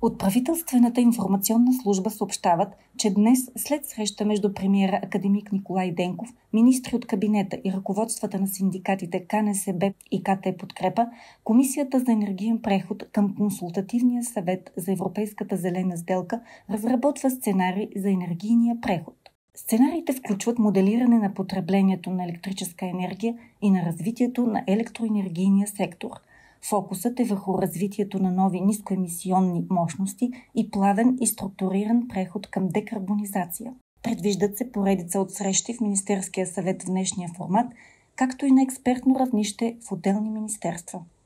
От правителствената информационна служба съобщават, че днес, след среща между премиера академик Николай Денков, министри от кабинета и ръководствата на синдикатите КНСБ и КТ Подкрепа, Комисията за енергиен преход към Консултативния съвет за Европейската зелена сделка разработва сценарий за енергийния преход. Сценариите включват моделиране на потреблението на електрическа енергия и на развитието на електроенергийния сектор. Фокусът е върху развитието на нови нискоемисионни мощности и плавен и структуриран преход към декарбонизация. Предвиждат се поредица от срещи в Министерския съвет в днешния формат, както и на експертно равнище в отделни министерства.